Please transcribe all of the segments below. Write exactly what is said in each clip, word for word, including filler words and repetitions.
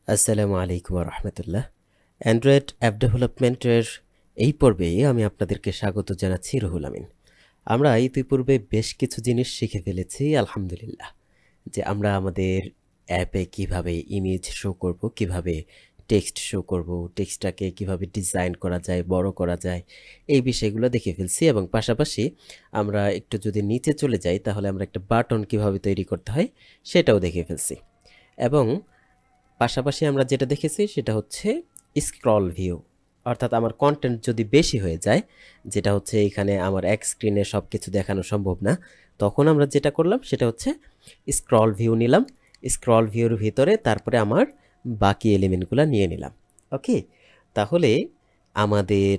আসসালামু আলাইকুম ওয়া রাহমাতুল্লাহ। অ্যান্ড্রয়েড অ্যাপ ডেভেলপমেন্টের এই পর্বে আমি আপনাদেরকে স্বাগত জানাচ্ছি। রুহুল আমিন। আমরা ইতিপূর্বে বেশ কিছু জিনিস শিখে ফেলেছি আলহামদুলিল্লাহ। যে আমরা আমাদের অ্যাপে কিভাবে ইমেজ শো করব, কিভাবে টেক্সট শো করব, টেক্সটটাকে কিভাবে ডিজাইন করা যায়, বড় করা যায়, এই বিষয়গুলো দেখে ফেলছি। এবং পাশাপাশি আমরা একটু যদি নিচে চলে যাই তাহলে আমরা একটা বাটন কিভাবে তৈরি করতে হয় সেটাও দেখে ফেলছি। এবং পাশাপাশি আমরা যেটা দেখেছি সেটা হচ্ছে স্ক্রল ভিউ, অর্থাৎ আমার কন্টেন্ট যদি বেশি হয়ে যায়, যেটা হচ্ছে এখানে আমার এক স্ক্রিনে সব কিছু দেখানো সম্ভব না, তখন আমরা যেটা করলাম সেটা হচ্ছে স্ক্রল ভিউ নিলাম। স্ক্রল ভিউর ভিতরে তারপরে আমার বাকি এলিমেন্টগুলো নিয়ে নিলাম। ওকে, তাহলে আমাদের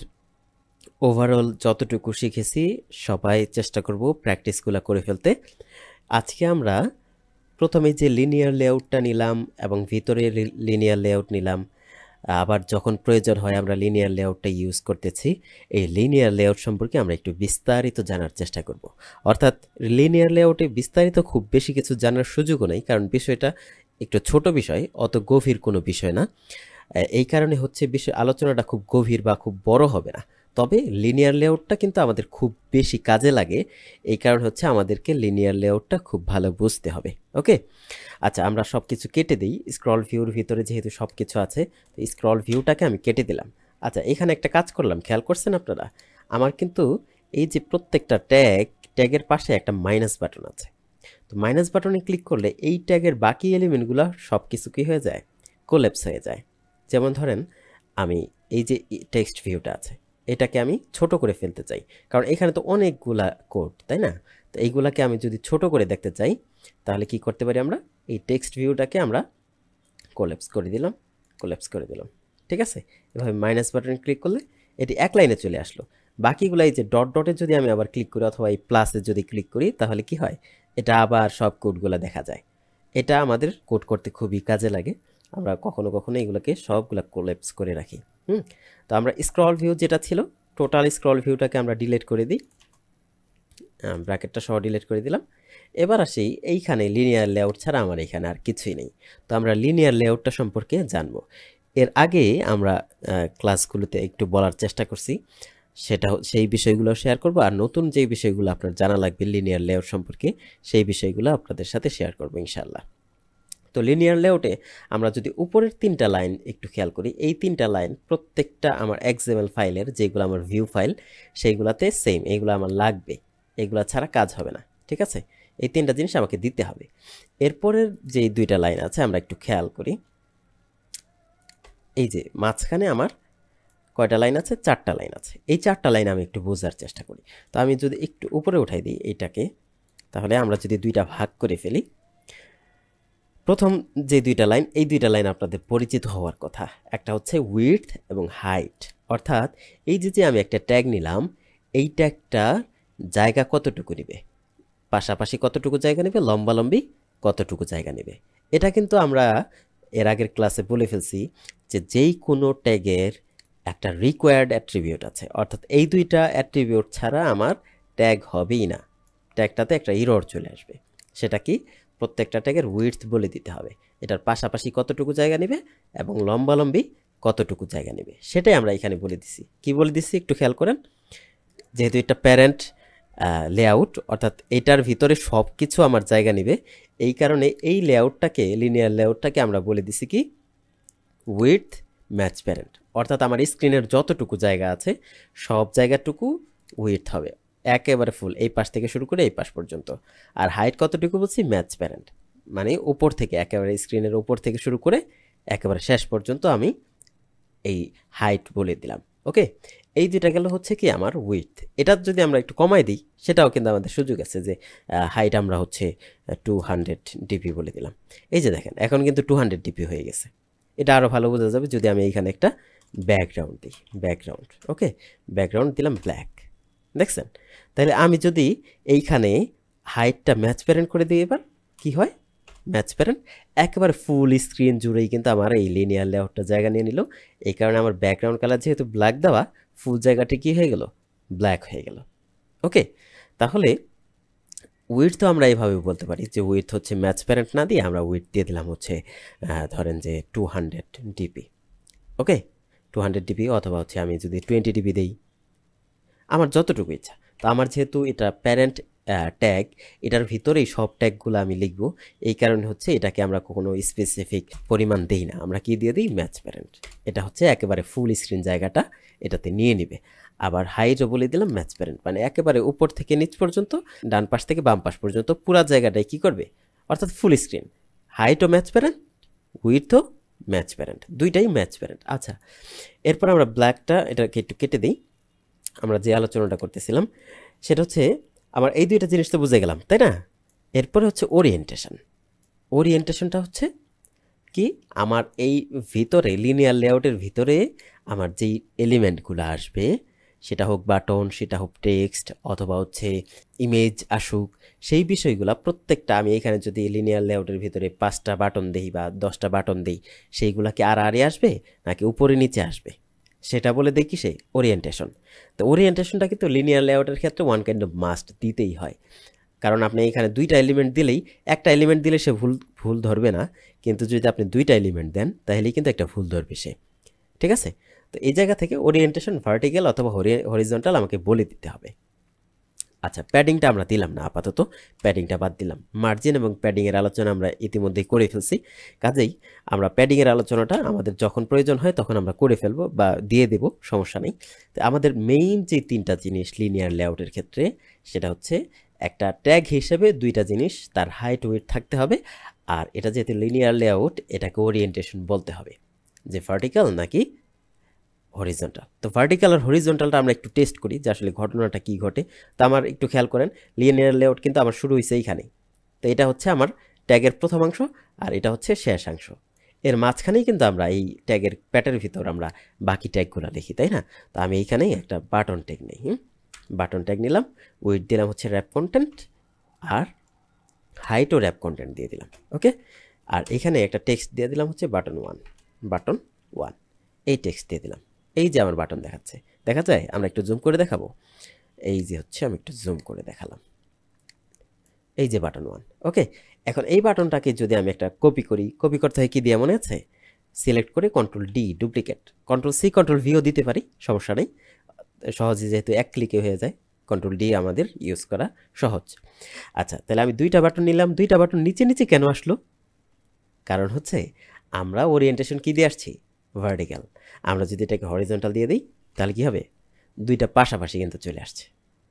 ওভারঅল যতটুকু শিখেছি সবাই চেষ্টা করব প্র্যাকটিসগুলো করে ফেলতে। আজকে আমরা প্রথমে যে লিনিয়ার লেআউটটা নিলাম এবং ভিতরে লিনিয়ার লেআউট নিলাম, আবার যখন প্রয়োজন হয় আমরা লিনিয়ার লেআউটটা ইউজ করতেছি। এই লিনিয়ার লেআউট সম্পর্কে আমরা একটু বিস্তারিত জানার চেষ্টা করব। অর্থাৎ লিনিয়ার লেআউটে বিস্তারিত খুব বেশি কিছু জানার সুযোগও নেই, কারণ বিষয়টা একটু ছোট বিষয়, অত গভীর কোনো বিষয় না। এই কারণে হচ্ছে বিষয় আলোচনাটা খুব গভীর বা খুব বড় হবে না। তবে লিনিয়ার লেআউটটা কিন্তু আমাদের খুব বেশি কাজে লাগে। এই কারণ হচ্ছে আমাদেরকে লিনিয়ার লেআউটটা খুব ভালো বুঝতে হবে। ওকে, আচ্ছা, আমরা সব কিছু কেটে দিই। স্ক্রল ভিউর ভিতরে যেহেতু সব কিছু আছে, তো স্ক্রল ভিউটাকে আমি কেটে দিলাম। আচ্ছা, এখানে একটা কাজ করলাম, খেয়াল করছেন আপনারা? আমার কিন্তু এই যে প্রত্যেকটা ট্যাগ, ট্যাগের পাশে একটা মাইনাস বাটন আছে। তো মাইনাস বাটনে ক্লিক করলে এই ট্যাগের বাকি এলিমেন্টগুলো সব কিছু কী হয়ে যায়? কোল্যাপস হয়ে যায়। যেমন ধরেন, আমি এই যে টেক্সট ভিউটা আছে, এটাকে আমি ছোট করে ফেলতে চাই, কারণ এখানে তো অনেকগুলা কোড, তাই না? তো এইগুলাকে আমি যদি ছোট করে দেখতে চাই তাহলে কি করতে পারি? আমরা এই টেক্সট ভিউটাকে আমরা কোল্যাপস করে দিলাম, কোল্যাপস করে দিলাম। ঠিক আছে, এভাবে মাইনাস বাটনে ক্লিক করলে এটি এক লাইনে চলে আসলো। বাকিগুলো এই যে ডট ডটে যদি আমি আবার ক্লিক করি অথবা এই প্লাসে যদি ক্লিক করি তাহলে কি হয়? এটা আবার সব কোডগুলো দেখা যায়। এটা আমাদের কোড করতে খুবই কাজে লাগে। আমরা কখনো কখনো এগুলোকে সবগুলো কোল্যাপস করে রাখি। হুম, তো আমরা স্ক্রল ভিউ যেটা ছিল, টোটাল স্ক্রল ভিউটাকে আমরা ডিলিট করে দিই, ব্র্যাকেটটা সহ ডিলিট করে দিলাম। এবার আসি এইখানে লিনিয়ার লেআউট ছাড়া আমার এখানে আর কিছুই নেই। তো আমরা লিনিয়ার লেআউটটা সম্পর্কে জানবো। এর আগে আমরা ক্লাসগুলোতে একটু বলার চেষ্টা করছি, সেটা সেই বিষয়গুলো শেয়ার করব। আর নতুন যে বিষয়গুলো আপনার জানা লাগবে লিনিয়ার লেআউট সম্পর্কে, সেই বিষয়গুলো আপনাদের সাথে শেয়ার করবো ইনশাল্লাহ। তো লিনিয়ার লেআউটে আমরা যদি উপরের তিনটা লাইন একটু খেয়াল করি, এই তিনটা লাইন প্রত্যেকটা আমার এক্সএমএল ফাইলের, যেগুলো আমার ভিউ ফাইল, সেইগুলাতে সেম, এইগুলো আমার লাগবে, এগুলো ছাড়া কাজ হবে না। ঠিক আছে, এই তিনটা জিনিস আমাকে দিতে হবে। এরপরের যে দুইটা লাইন আছে আমরা একটু খেয়াল করি। এই যে মাঝখানে আমার কয়টা লাইন আছে? চারটা লাইন আছে। এই চারটা লাইন আমি একটু বোঝার চেষ্টা করি। তো আমি যদি একটু উপরে উঠাই দিই এইটাকে, তাহলে আমরা যদি দুইটা ভাগ করে ফেলি, প্রথম যে দুইটা লাইন, এই দুইটা লাইন আপনাদের পরিচিত হওয়ার কথা। একটা হচ্ছে উইডথ এবং হাইট, অর্থাৎ এই যে যে আমি একটা ট্যাগ নিলাম, এই ট্যাগটা জায়গা কতটুকু নেবে, পাশাপাশি কতটুকু জায়গা নেবে, লম্বালম্বি কতটুকু জায়গা নেবে। এটা কিন্তু আমরা এর আগের ক্লাসে বলে ফেলছি যে যেই কোনো ট্যাগের একটা রিকোয়ার্ড অ্যাট্রিবিউট আছে, অর্থাৎ এই দুইটা অ্যাট্রিবিউট ছাড়া আমার ট্যাগ হবেই না, ট্যাগটাতে একটা ইরর চলে আসবে। সেটা কি? প্রত্যেকটা ট্যাগের উইডথ বলে দিতে হবে, এটার পাশাপাশি কতটুকু জায়গা নেবে এবং লম্বালম্বি কতটুকু জায়গা নেবে, সেটাই আমরা এখানে বলে দিছি। কি বলে দিছি একটু খেয়াল করেন। যেহেতু এটা প্যারেন্ট লেআউট, অর্থাৎ এটার ভিতরে সব কিছু আমার জায়গা নেবে, এই কারণে এই লেআউটটাকে, লিনিয়ার লেআউটটাকে আমরা বলে দিছি কি? Width match parent. অর্থাৎ আমার স্ক্রিনের যতটুকু জায়গা আছে সব জায়গাটুকু উইডথ হবে, একেবারে ফুল, এই পাশ থেকে শুরু করে এই পাশ পর্যন্ত। আর হাইট কতটুকু বলছি? ম্যাচ প্যারেন্ট, মানে উপর থেকে একেবারে স্ক্রিনের উপর থেকে শুরু করে একেবারে শেষ পর্যন্ত আমি এই হাইট বলে দিলাম। ওকে, এই দুইটা গেল হচ্ছে কি আমার উইডথ। এটা যদি আমরা একটু কমাই দিই সেটাও কিন্তু আমাদের সুযোগ আছে, যে হাইট আমরা হচ্ছে টু হান্ড্রেড ডিপি বলে দিলাম। এই যে দেখেন, এখন কিন্তু টু হান্ড্রেড ডিপি হয়ে গেছে। এটা আরও ভালো বোঝা যাবে যদি আমি এইখানে একটা ব্যাকগ্রাউন্ড দিই, ব্যাকগ্রাউন্ড। ওকে, ব্যাকগ্রাউন্ড দিলাম ব্ল্যাক, দেখছেন? তাহলে আমি যদি এইখানে হাইটটা ম্যাচ প্যারেন্ট করে দিই, এবার কি হয়? ম্যাচ প্যারেন্ট একেবারে ফুল স্ক্রিন জুড়েই কিন্তু আমার এই লিনিয়ার লেআউটটা জায়গা নিয়ে নিল। এই কারণে আমার ব্যাকগ্রাউন্ড কালার যেহেতু ব্ল্যাক দেওয়া, ফুল জায়গাটি কি হয়ে গেল? ব্ল্যাক হয়ে গেল। ওকে, তাহলে উইডথ তো আমরা এইভাবে বলতে পারি যে উইডথ হচ্ছে ম্যাচ প্যারেন্ট না দিয়ে আমরা উইডথ দিয়ে দিলাম হচ্ছে আহ, ধরেন যে two hundred dp. Okay, two hundred dp অথবা হচ্ছে আমি যদি টোয়েন্টি ডিপি দিই, আমার যতটুকু ইচ্ছা। তো আমার যেহেতু এটা প্যারেন্ট ট্যাগ, এটার ভিতরেই সব ট্যাগগুলো আমি লিখব, এই কারণে হচ্ছে এটাকে আমরা কখনো স্পেসিফিক পরিমাণ দেই না, আমরা কি দিয়ে দিই ম্যাচ প্যারেন্ট। এটা হচ্ছে একেবারে ফুল স্ক্রিন জায়গাটা এটাতে নিয়ে নিবে। আবার হাইটও বলে দিলাম ম্যাচ প্যারেন্ট, মানে একেবারে উপর থেকে নিচ পর্যন্ত, ডান পাশ থেকে বাম পাশ পর্যন্ত পুরো জায়গাটাই কি করবে, অর্থাৎ ফুল স্ক্রিন। হাইটও ম্যাচ প্যারেন্ট, উইডথও ম্যাচ প্যারেন্ট, দুইটাই ম্যাচ প্যারেন্ট। আচ্ছা, এরপর আমরা ব্ল্যাকটা এটাকে একটু কেটে দিই। আমরা যে আলোচনাটা করতেছিলাম সেটা হচ্ছে আমার এই দুইটা জিনিস তো বুঝে গেলাম, তাই না? এরপরে হচ্ছে ওরিয়েন্টেশন। ওরিয়েন্টেশনটা হচ্ছে কি, আমার এই ভিতরে লিনিয়ার লেআউটের ভিতরে আমার যেই এলিমেন্টগুলো আসবে, সেটা হোক বাটন, সেটা হোক টেক্সট, অথবা হচ্ছে ইমেজ আসুক, সেই বিষয়গুলো প্রত্যেকটা আমি এখানে যদি লিনিয়ার লেআউটের ভিতরে পাঁচটা বাটন দিই বা দশটা বাটন দিই, সেইগুলা কি আর আরে আসবে নাকি উপরে নিচে আসবে, সেটা বলে দেখি সে ওরিয়েন্টেশন। তো ওরিয়েন্টেশনটা কিন্তু লিনিয়ার লেআউটের ক্ষেত্রে ওয়ান কাইন্ড অফ মাস্ট দিতেই হয়, কারণ আপনি এখানে দুইটা এলিমেন্ট দিলেই, একটা এলিমেন্ট দিলে সে ভুল ভুল ধরবে না, কিন্তু যদি আপনি দুইটা এলিমেন্ট দেন তাহলেই কিন্তু একটা ভুল ধরবে সে। ঠিক আছে? তো এই জায়গা থেকে ওরিয়েন্টেশন ভার্টিক্যাল অথবা হরিজন্টাল আমাকে বলে দিতে হবে। আচ্ছা, প্যাডিংটা আমরা দিলাম না আপাতত, প্যাডিংটা বাদ দিলাম। মার্জিন এবং প্যাডিংয়ের আলোচনা আমরা ইতিমধ্যেই করে ফেলছি, কাজেই আমরা প্যাডিংয়ের আলোচনাটা আমাদের যখন প্রয়োজন হয় তখন আমরা করে ফেলবো বা দিয়ে দেব, সমস্যা নেই। তো আমাদের মেইন যে তিনটা জিনিস লিনিয়ার লেআউটের ক্ষেত্রে, সেটা হচ্ছে একটা ট্যাগ হিসেবে দুইটা জিনিস, তার হাইট উইডথ থাকতে হবে, আর এটা যেহেতু লিনিয়ার লেআউট এটাকে ওরিয়েন্টেশন বলতে হবে, যে ভার্টিক্যাল নাকি হরিজন্টাল। তো ভার্টিক্যাল আর হরিজন্টালটা আমরা একটু টেস্ট করি যে আসলে ঘটনাটা কি ঘটে। তো আমার একটু খেয়াল করেন, লিনিয়ার লেআউট কিন্তু আমার শুরু হয়েছে এইখানে। তো এটা হচ্ছে আমার ট্যাগের প্রথমাংশ, আর এটা হচ্ছে শেষাংশ। এর মাঝখানেই কিন্তু আমরা এই ট্যাগের প্যাটের ভিতর আমরা বাকি ট্যাগগুলো লিখি, তাই না? তো আমি এইখানেই একটা বাটন ট্যাগ নিই। হুম, বাটন ট্যাগ নিলাম, উইথ দিলাম হচ্ছে র্যাপ কন্টেন্ট, আর হাইটও র্যাপ কন্টেন্ট দিয়ে দিলাম। ওকে, আর এখানে একটা টেক্সট দিয়ে দিলাম হচ্ছে বাটন ওয়ান, বাটন ওয়ান, এই টেক্সট দিয়ে দিলাম। এই যে আমার বাটন দেখাচ্ছে, দেখা যায়? আমরা একটু জুম করে দেখাবো। এই যে হচ্ছে আমি একটু জুম করে দেখালাম, এই যে বাটন ওয়ান। ওকে, এখন এই বাটনটাকে যদি আমি একটা কপি করি, কপি করতে হয় কি দিয়ে মনে আছে? সিলেক্ট করে control D duplicate, control C control ভিও দিতে পারি, সমস্যা নেই, সহজে যেহেতু এক ক্লিকে হয়ে যায়, কন্ট্রোল ডি আমাদের ইউজ করা সহজ। আচ্ছা, তাহলে আমি দুইটা বাটন নিলাম। দুইটা বাটন নিচে নিচে কেন আসলো? কারণ হচ্ছে আমরা ওরিয়েন্টেশন কি দিয়ে আসছি? ভার্টিক্যাল। আমরা যদি এটাকে হরিজন্টাল দিয়ে দিই তাহলে কি হবে? দুইটা পাশাপাশি কিন্তু চলে আসছে,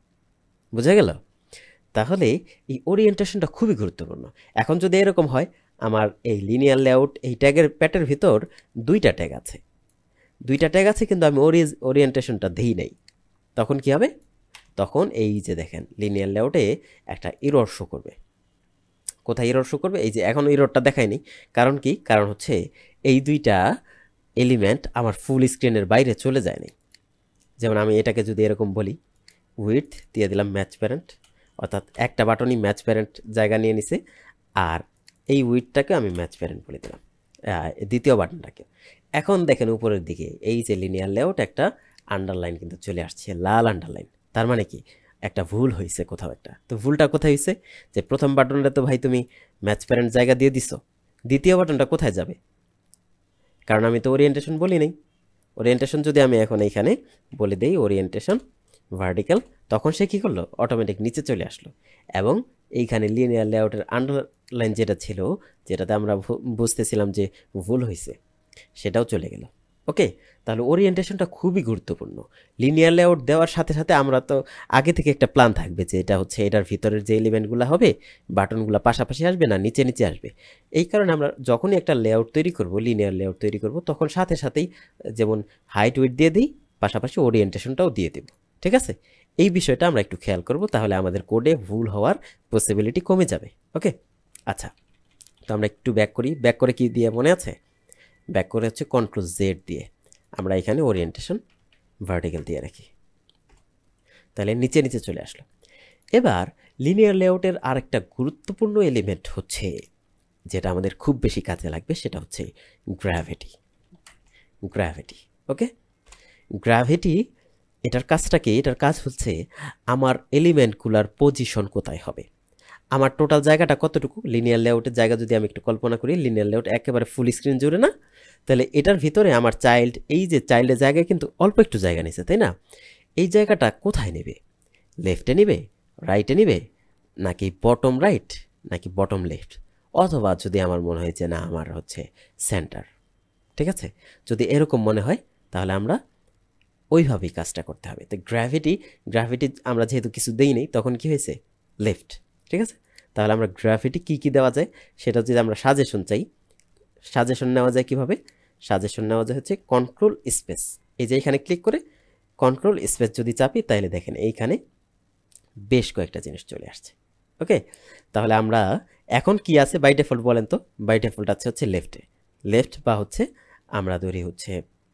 বোঝা গেল? তাহলে এই ওরিয়েন্টেশনটা খুবই গুরুত্বপূর্ণ। এখন যদি এরকম হয়, আমার এই লিনিয়ার লেআউট এই ট্যাগের প্যাটের ভিতর দুইটা ট্যাগ আছে, দুইটা ট্যাগ আছে কিন্তু আমি ওরি ওরিয়েন্টেশনটা দিই নাই, তখন কি হবে? তখন এই যে দেখেন লিনিয়ার লেআউটে একটা এরর শো করবে। কোথায় এরর শো করবে? এই যে এখন এররটা দেখায়নি, কারণ কি? কারণ হচ্ছে এই দুইটা এলিমেন্ট আমার ফুল স্ক্রিনের বাইরে চলে যায়নি। যেমন আমি এটাকে যদি এরকম বলি, উইথ দিয়ে দিলাম ম্যাচ প্যারেন্ট, অর্থাৎ একটা বাটনই ম্যাচ প্যারেন্ট জায়গা নিয়ে নিছে, আর এই উইথটাকে আমি ম্যাচ প্যারেন্ট বলে দিলাম দ্বিতীয় বাটনটাকে। এখন দেখেন উপরের দিকে এই যে লিনিয়ার লেআউট একটা আন্ডারলাইন কিন্তু চলে আসছে, লাল আন্ডারলাইন। তার মানে কি? একটা ভুল হয়েছে কোথাও একটা। তো ভুলটা কোথায় হয়েছে? যে প্রথম বাটনটা তো ভাই তুমি ম্যাচ প্যারেন্ট জায়গা দিয়ে দিছো, দ্বিতীয় বাটনটা কোথায় যাবে? কারণ আমি তো ওরিয়েন্টেশন বলি নাই। ওরিয়েন্টেশন যদি আমি এখন এইখানে বলে দেই ওরিয়েন্টেশন ভার্টিক্যাল, তখন সে কী করলো? অটোমেটিক নিচে চলে আসলো, এবং এইখানে লিনিয়ার লেআউটের আন্ডারলাইন যেটা ছিল, যেটাতে আমরা বুঝতেছিলাম যে ভুল হয়েছে, সেটাও চলে গেল। ওকে, তাহলে ওরিয়েন্টেশনটা খুবই গুরুত্বপূর্ণ। লিনিয়ার লেআউট দেওয়ার সাথে সাথে আমরা তো আগে থেকে একটা প্ল্যান থাকবে যে এটা হচ্ছে এটার ভিতরের যে এলিমেন্টগুলো হবে, বাটনগুলো পাশাপাশি আসবে না নিচে নিচে আসবে। এই কারণে আমরা যখনই একটা লেআউট তৈরি করব, লিনিয়ার লেআউট তৈরি করব, তখন সাথে সাথেই যেমন হাইট উইডথ দিয়ে দিই, পাশাপাশি ওরিয়েন্টেশনটাও দিয়ে দেব। ঠিক আছে? এই বিষয়টা আমরা একটু খেয়াল করব, তাহলে আমাদের কোডে ভুল হওয়ার পসিবিলিটি কমে যাবে। ওকে, আচ্ছা, তো আমরা একটু ব্যাক করি। ব্যাক করে কি দিয়ে মনে আছে? ব্যাক করে হচ্ছে কন্ট্রোল জেড দিয়ে আমরা এখানে ওরিয়েন্টেশন ভার্টিক্যাল দিয়ে রাখি, তাহলে নিচে নিচে চলে আসলো। এবার লিনিয়ার লেআউটের আরেকটা গুরুত্বপূর্ণ এলিমেন্ট হচ্ছে, যেটা আমাদের খুব বেশি কাজে লাগবে, সেটা হচ্ছে গ্র্যাভিটি। গ্র্যাভিটি ওকে, গ্র্যাভিটি এটার কাজটা কি? এটার কাজ হচ্ছে আমার এলিমেন্টগুলোর পজিশন কোথায় হবে। আমার টোটাল জায়গাটা কতটুকু, লিনিয়ার লেআউটের জায়গা যদি আমি একটু কল্পনা করি, লিনিয়ার লেআউট একেবারে ফুল স্ক্রিন জুড়ে না, তাহলে এটার ভিতরে আমার চাইল্ড, এই যে চাইল্ডের জায়গায় কিন্তু অল্প একটু জায়গা নিছে, তাই না? এই জায়গাটা কোথায় নেবে? লেফটে নিবে, রাইটে নিবে, নাকি বটম রাইট, নাকি বটম লেফট, অথবা যদি আমার মনে হয় যে না আমার হচ্ছে সেন্টার, ঠিক আছে? যদি এরকম মনে হয় তাহলে আমরা ওইভাবেই কাজটা করতে হবে। তো গ্র্যাভিটি গ্র্যাভিটি আমরা যেহেতু কিছু দেই নেই, তখন কি হয়েছে? লেফট, ঠিক আছে? তাহলে আমরা গ্র্যাভিটি কী কী দেওয়া যায় সেটা যদি আমরা সাজেশন চাই, সাজেশন নেওয়া যায় কীভাবে? সাজেশন নেওয়া যায় হচ্ছে কন্ট্রোল স্পেস, এই যে এখানে ক্লিক করে কন্ট্রোল স্পেস যদি চাপি, তাহলে দেখেন এইখানে বেশ কয়েকটা জিনিস চলে আসছে। ওকে, তাহলে আমরা এখন কি আছে বাই ডিফল্ট বলেন তো? বাই ডিফল্ট আছে হচ্ছে লেফটে, লেফট বা হচ্ছে আমরা ধরি হচ্ছে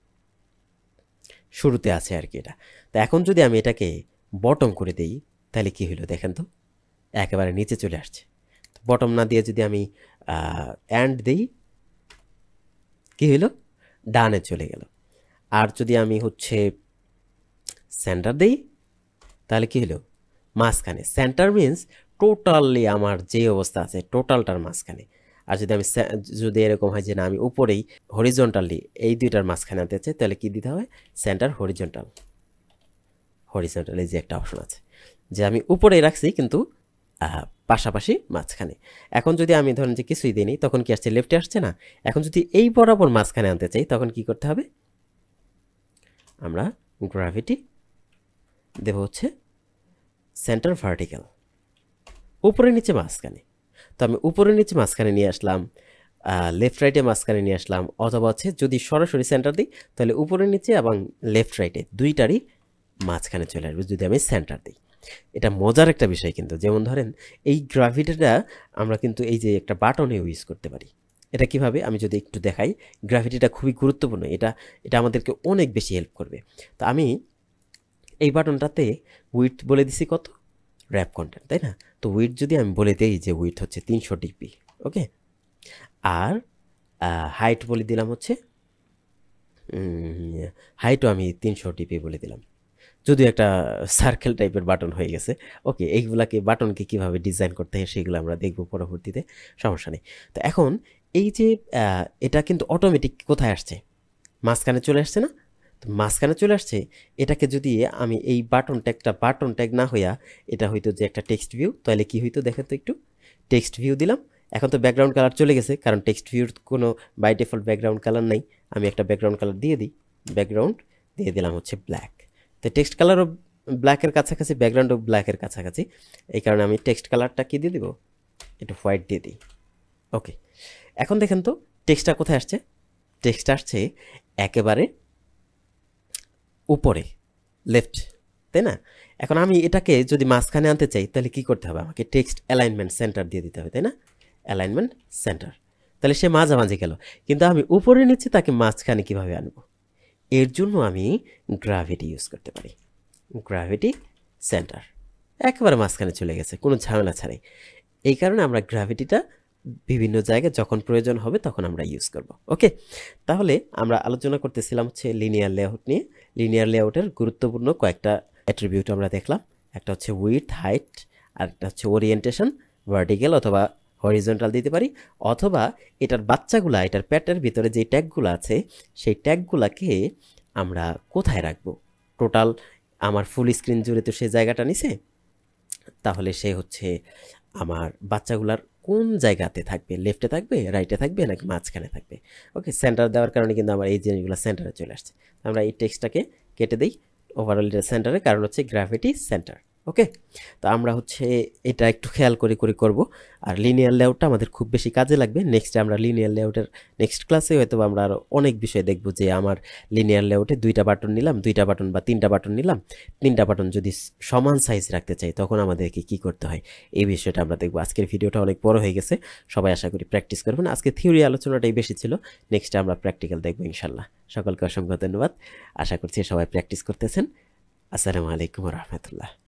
শুরুতে আছে আর কি এটা। তো এখন যদি আমি এটাকে বটম করে দিই তাহলে কি হলো দেখেন তো, একেবারে নিচে চলে আসছে। বটম না দিয়ে যদি আমি অ্যান্ড দিই, কি হইল? ডানে চলে গেল। আর যদি আমি হচ্ছে সেন্টার দিই তাহলে কি হলো? মাঝখানে। সেন্টার মিন্স টোটালি আমার যে অবস্থা আছে টোটালটার মাঝখানে। আর যদি আমি যদি এরকম হয় যে না আমি উপরেই হরিজন্টালি এই দুইটার মাঝখানে আনতে চাই, তাহলে কি দিতে হবে? সেন্টার হরিজন্টাল, হরিজন্টাল এই যে একটা অপশন আছে যে আমি উপরেই রাখছি কিন্তু পাশাপাশি মাঝখানে। এখন যদি আমি ধরেন যে কিছুই দিই, তখন কি আসছে? লেফটে আসছে না? এখন যদি এই বরাবর মাঝখানে আনতে চাই তখন কি করতে হবে? আমরা গ্র্যাভিটি দেব হচ্ছে সেন্টার ভার্টিক্যাল, উপরে নিচে মাঝখানে। তো আমি উপরে নিচে মাঝখানে নিয়ে আসলাম, লেফট রাইটে মাঝখানে নিয়ে আসলাম, অথবা হচ্ছে যদি সরাসরি সেন্টার দিই তাহলে উপরে নিচে এবং লেফট রাইটে দুইটারই মাঝখানে চলে আসবে যদি আমি সেন্টার দিই। এটা মজার একটা বিষয় কিন্তু, যেমন ধরেন এই গ্র্যাভিটিটা আমরা কিন্তু এই যে একটা বাটনে ইউজ করতে পারি। এটা কিভাবে আমি যদি একটু দেখাই, গ্র্যাভিটিটা খুবই গুরুত্বপূর্ণ, এটা এটা আমাদেরকে অনেক বেশি হেল্প করবে। তো আমি এই বাটনটাতে উইথ বলে দিছি কত? র্যাপ কন্টেন্ট, তাই না? তো উইথ যদি আমি বলে দিই যে উইথ হচ্ছে তিনশো ডিপি, ওকে, আর হাইট বলে দিলাম হচ্ছে হাইটও আমি তিনশো ডিপি বলে দিলাম, যদিও একটা সার্কেল টাইপের বাটন হয়ে গেছে। ওকে, এইগুলাকে বাটনকে কীভাবে ডিজাইন করতে হয় সেগুলো আমরা দেখব পরবর্তীতে, সমস্যা নেই। তো এখন এই যে এটা কিন্তু অটোমেটিক কোথায় আসছে? মাঝখানে চলে আসছে না? তো মাঝখানে চলে আসছে, এটাকে যদি আমি এই বাটন ট্যাগটা বাটন ট্যাগ না হইয়া এটা হইতো যে একটা টেক্সট ভিউ, তাহলে কি হইতো দেখেন তো একটু। টেক্সট ভিউ দিলাম, এখন তো ব্যাকগ্রাউন্ড কালার চলে গেছে, কারণ টেক্সট ভিউর কোনো বাই ডিফল্ট ব্যাকগ্রাউন্ড কালার নেই। আমি একটা ব্যাকগ্রাউন্ড কালার দিয়ে দিই, ব্যাকগ্রাউন্ড দিয়ে দিলাম হচ্ছে ব্ল্যাক। তো টেক্সট কালারও ব্ল্যাকের কাছাকাছি, ব্যাকগ্রাউন্ডও ব্ল্যাকের কাছাকাছি, এই কারণে আমি টেক্সট কালারটা কি দিয়ে দিব? একটু হোয়াইট দিয়ে দিই। ওকে, এখন দেখেন তো টেক্সটটা কোথায় আসছে? টেক্সট আসছে একেবারে উপরে, লেফট, তাই না? এখন আমি এটাকে যদি মাঝখানে আনতে চাই তাহলে কি করতে হবে? আমাকে টেক্সট অ্যালাইনমেন্ট সেন্টার দিয়ে দিতে হবে, তাই না? অ্যালাইনমেন্ট সেন্টার, তাহলে সে মাঝামাঝি গেল। কিন্তু আমি উপরে নিচ্ছি, তাকে মাঝখানে কিভাবে আনবো? এর জন্য আমি গ্র্যাভিটি ইউজ করতে পারি। গ্র্যাভিটি সেন্টার, একেবারে মাঝখানে চলে গেছে, কোনো ঝামেলা ছাড়াই। এই কারণে আমরা গ্র্যাভিটিটা বিভিন্ন জায়গায় যখন প্রয়োজন হবে তখন আমরা ইউজ করব। ওকে, তাহলে আমরা আলোচনা করতেছিলাম হচ্ছে লিনিয়ার লেআউট নিয়ে। লিনিয়ার লেআউটের গুরুত্বপূর্ণ কয়েকটা অ্যাট্রিবিউট আমরা দেখলাম। একটা হচ্ছে উইডথ, হাইট, আর একটা হচ্ছে ওরিয়েন্টেশন, ভার্টিক্যাল অথবা হরিজন্টাল দিতে পারি, অথবা এটার বাচ্চাগুলা, এটার প্যাটের ভিতরে যে ট্যাগগুলো আছে সেই ট্যাগগুলাকে আমরা কোথায় রাখবো? টোটাল আমার ফুল স্ক্রিন জুড়ে তো সে জায়গাটা নিছে, তাহলে সে হচ্ছে আমার বাচ্চাগুলার কোন জায়গাতে থাকবে? লেফটে থাকবে, রাইটে থাকবে, নাকি মাঝখানে থাকবে? ওকে, সেন্টার দেওয়ার কারণে কিন্তু আমার এই জিনিসগুলো সেন্টারে চলে আসছে। আমরা এই টেক্সটটাকে কেটে দিই, ওভারঅল এটা সেন্টারে, কারণ হচ্ছে গ্র্যাভিটি সেন্টার। ওকে, তো আমরা হচ্ছে এটা একটু খেয়াল করে করে করব। আর লিনিয়ার লেআউটটা আমাদের খুব বেশি কাজে লাগবে। নেক্সটে আমরা লিনিয়ার লেআউটের নেক্সট ক্লাসে হয়তো আমরা আরও অনেক বিষয় দেখব, যে আমার লিনিয়ার লেআউটে দুইটা বাটন নিলাম, দুইটা বাটন বা তিনটা বাটন নিলাম, তিনটা বাটন যদি সমান সাইজ রাখতে চাই তখন আমাদেরকে কি করতে হয়, এই বিষয়টা আমরা দেখব। আজকের ভিডিওটা অনেক বড় হয়ে গেছে, সবাই আশা করি প্র্যাকটিস করবেন। আজকে থিওরি আলোচনাটাই বেশি ছিল, নেক্সটে আমরা প্র্যাকটিক্যাল দেখব ইনশাল্লাহ। সকলকে অসংখ্য ধন্যবাদ, আশা করছি সবাই প্র্যাকটিস করতেছেন। আসসালামু আলাইকুম রহমতুল্লাহ।